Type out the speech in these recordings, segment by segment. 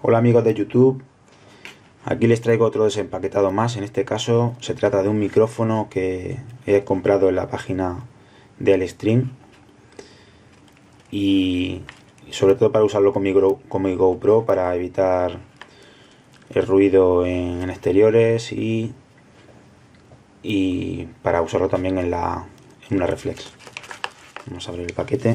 Hola amigos de YouTube, aquí les traigo otro desempaquetado más. En este caso se trata de un micrófono que he comprado en la página de Alestream y sobre todo para usarlo con mi GoPro para evitar el ruido en exteriores y para usarlo también en una reflex. Vamos a abrir el paquete.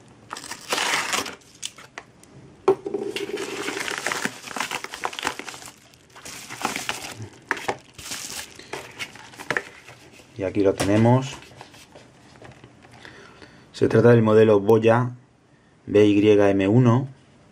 Y aquí lo tenemos. Se trata del modelo Boya BYM1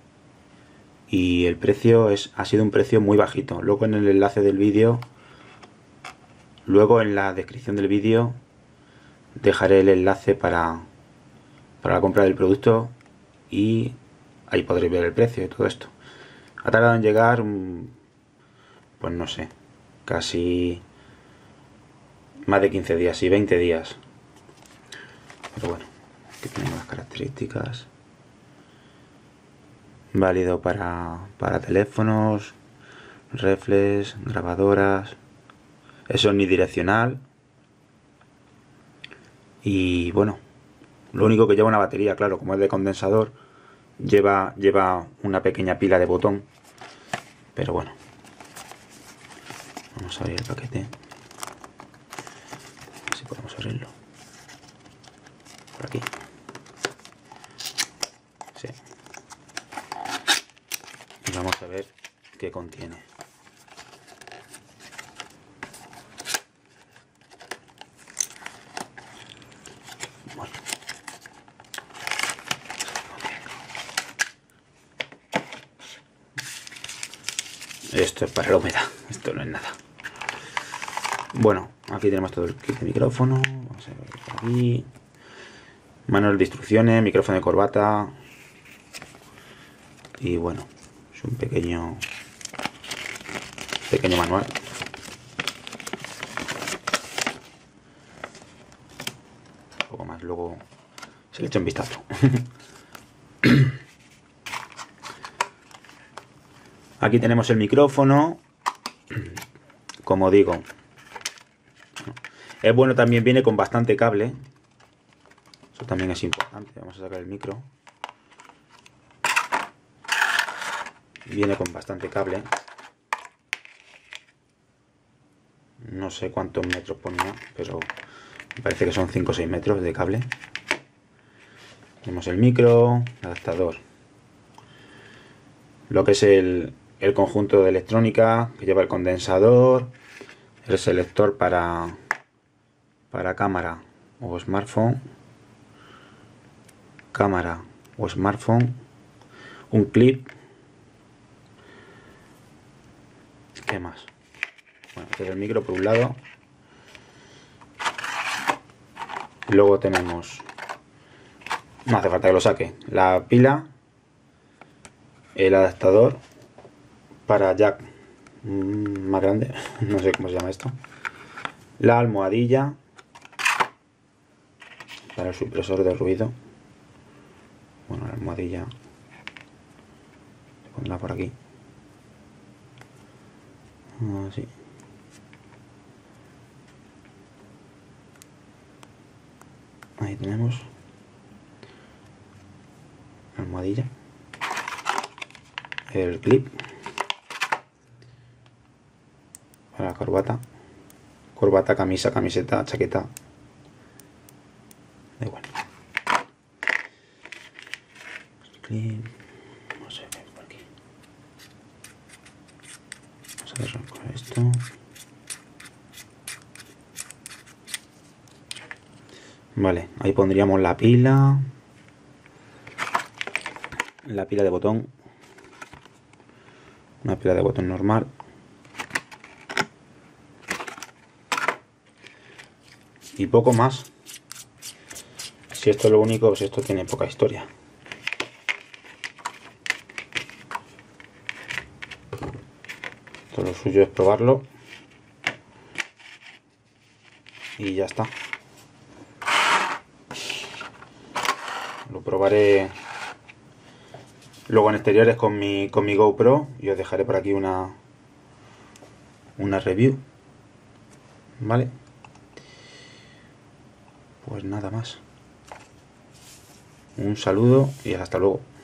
y el precio ha sido un precio muy bajito. Luego en el enlace del vídeo, luego en la descripción del vídeo dejaré el enlace para la compra del producto y ahí podréis ver el precio y todo esto. Ha tardado en llegar, pues no sé, casi más de 15 días y 20 días. Pero bueno, aquí tenemos las características. Válido para teléfonos, reflex, grabadoras. Es omnidireccional. Y bueno, lo único que lleva una batería, claro, como es de condensador, lleva una pequeña pila de botón. Pero bueno, vamos a abrir el paquete. A ver si podemos abrirlo. Por aquí. Sí. Y vamos a ver qué contiene. Bueno. Esto es para la humedad, esto no es nada. Bueno, aquí tenemos todo el kit de micrófono. Vamos a ver por aquí. Manual de instrucciones, micrófono de corbata. Y bueno, es un pequeño manual. Un poco más, luego se le echa un vistazo. Aquí tenemos el micrófono. Como digo, es bueno, también viene con bastante cable. Eso también es importante. Vamos a sacar el micro. Viene con bastante cable. No sé cuántos metros ponía, pero me parece que son 5 o 6 metros de cable. Tenemos el micro, el adaptador. Lo que es el conjunto de electrónica que lleva el condensador, el selector para cámara o smartphone, un clip. ¿Qué más? Bueno, este es el micro por un lado. Luego tenemos, no hace falta que lo saque, la pila, el adaptador para jack más grande, no sé cómo se llama esto, la almohadilla para el supresor de ruido. Bueno, la almohadilla se pondrá por aquí, así. Ahí tenemos la almohadilla, el clip para la corbata, camisa, camiseta, chaqueta, da igual. El clip, no sé, por aquí. Vamos a arrancar esto. Vale, ahí pondríamos la pila de botón, una pila de botón normal. Y poco más. Si esto es lo único, pues esto tiene poca historia. Esto lo suyo es probarlo. Y ya está. Lo probaré Luego en exteriores con mi GoPro, y os dejaré por aquí una review. ¿Vale? Pues nada más. Un saludo y hasta luego.